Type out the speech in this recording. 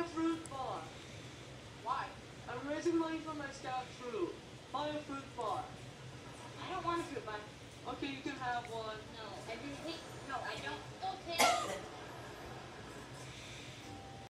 fruit bar. Why? I'm raising money for my scout troop. Buy a fruit bar. I don't want a fruit bar. Okay, you can have one. No, I don't. Okay.